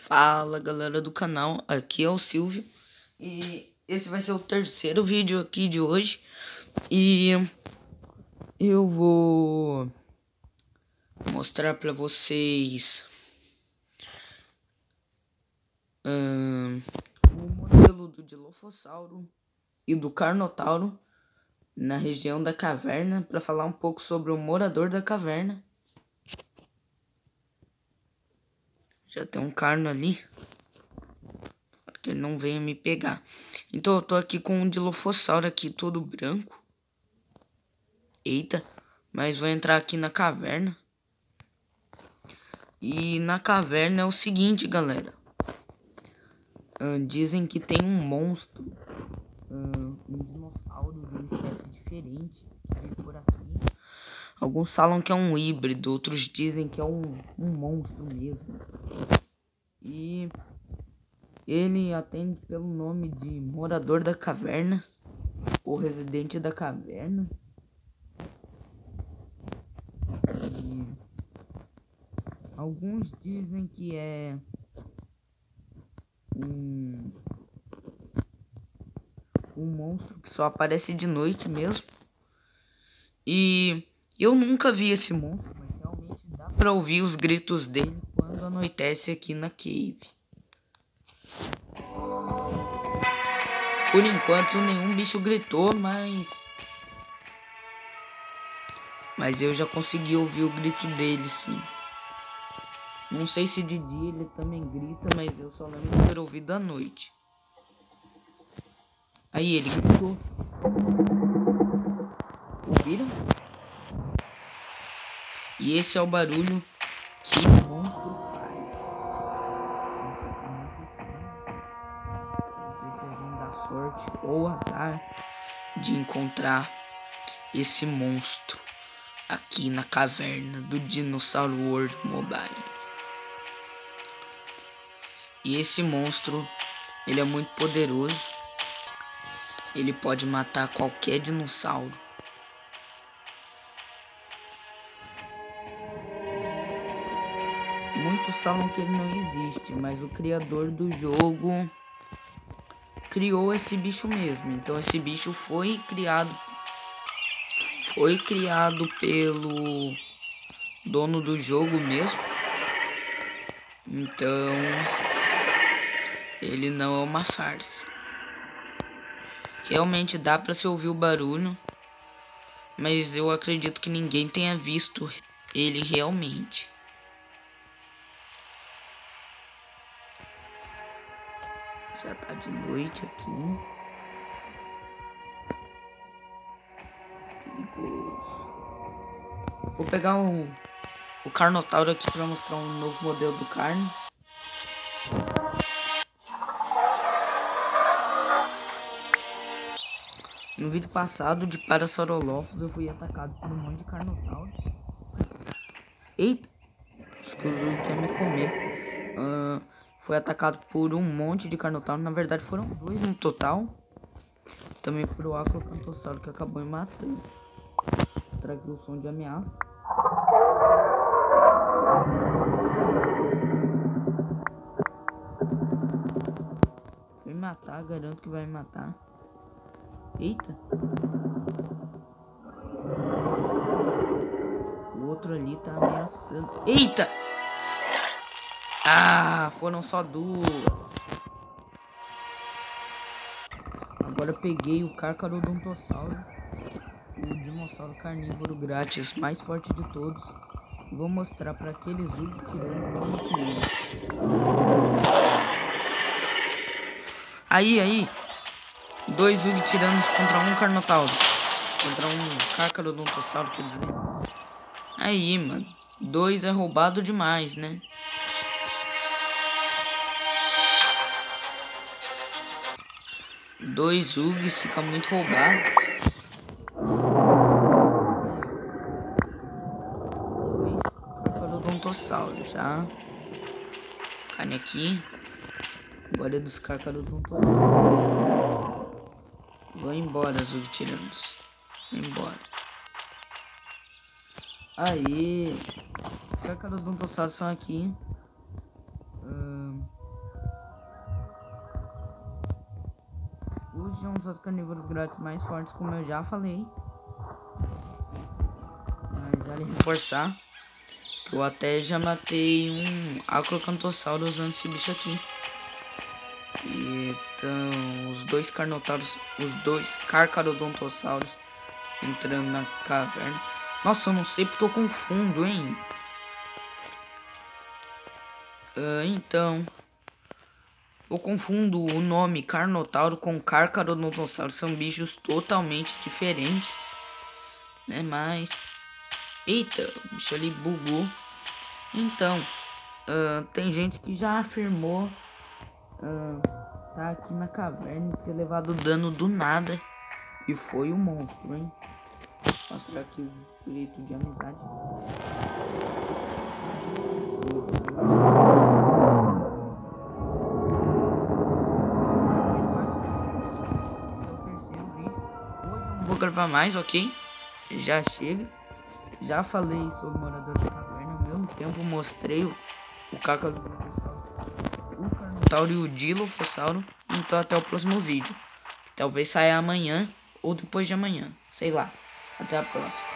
Fala galera do canal, aqui é o Silvio e esse vai ser o terceiro vídeo aqui de hoje e eu vou mostrar pra vocês o modelo do Dilophosauro e do Carnotauro na região da caverna, para falar um pouco sobre o morador da caverna. Já tem um carno ali, para que ele não venha me pegar. Então eu tô aqui com um Dilophosauro aqui todo branco. Eita, mas vou entrar aqui na caverna. E na caverna é o seguinte, galera. Dizem que tem um monstro, um dinossauro de uma espécie diferente que vive por aqui. Alguns falam que é um híbrido, outros dizem que é um monstro mesmo. E ele atende pelo nome de morador da caverna, ou residente da caverna. E alguns dizem que é um monstro que só aparece de noite mesmo. E eu nunca vi esse monstro, mas realmente dá pra ouvir os gritos dele quando anoitece aqui na cave. Por enquanto nenhum bicho gritou, mas eu já consegui ouvir o grito dele, sim. Não sei se de dia ele também grita, mas eu só lembro de ter ouvido à noite. Aí ele gritou. Ouviram? E esse é o barulho que o monstro faz. Não sei se a gente dá sorte ou azar de encontrar esse monstro aqui na caverna do Dinosaur World Mobile. E esse monstro, ele é muito poderoso. Ele pode matar qualquer dinossauro. Muitos falam que ele não existe, mas o criador do jogo criou esse bicho mesmo. Então esse bicho foi criado pelo dono do jogo mesmo. Então ele não é uma farsa. Realmente dá pra se ouvir o barulho, mas eu acredito que ninguém tenha visto ele realmente. Já tá de noite aqui. Perigoso. Vou pegar o Carnotauro aqui pra mostrar um novo modelo do carne. No vídeo passado de Parasaurolophus eu fui atacado por um monte de Carnotauro. Eita! Acho que o Zulu quer me comer. Foi atacado por um monte de Carnotauro. Na verdade foram dois no total. Também por o Acrocantossauro que acabou me matando. Estraguei o som de ameaça. Vai me matar, garanto que vai me matar. Eita! O outro ali tá ameaçando. Eita! Ah, foram só duas. Agora eu peguei o Carcharodontosauro, o dinossauro carnívoro grátis mais forte de todos, e vou mostrar para aqueles tirando como é. Aí, dois tiranos contra um Carnotauro, contra um Carcharodontosauro, quer dizer. Aí, mano, dois é roubado demais, né? Dois Ugs fica muito roubado. Dois Carcharodontossauros já. Carne aqui. Agora é dos Carcharodontossauros. Vou embora, Zug tiranos. Vou embora. Aí. Os Carcharodontossauros são aqui. de onças carnívoros grátis mais fortes, como eu já falei. Mas vale reforçar que eu até já matei um Acrocantossauro usando esse bicho aqui. Então, os dois Carcharodontossauros entrando na caverna. Nossa, eu não sei porque eu confundo, hein? Então, eu confundo o nome Carnotauro com Carcharodontossauros. São bichos totalmente diferentes, né? Mas, eita, o bicho ali bugou. Então, tem gente que já afirmou tá aqui na caverna e ter levado dano do nada. E foi o monstro, hein? Vou mostrar aqui o grito de amizade. Esse é o terceiro vídeo. Hoje eu não vou gravar mais, ok? Já chega. Já falei sobre o morador da caverna. Ao mesmo tempo mostrei o Carcharodontosauro, o Carnotauro e o Dilophosauro. Então até o próximo vídeo. Que talvez saia amanhã ou depois de amanhã. Sei lá. Até a próxima.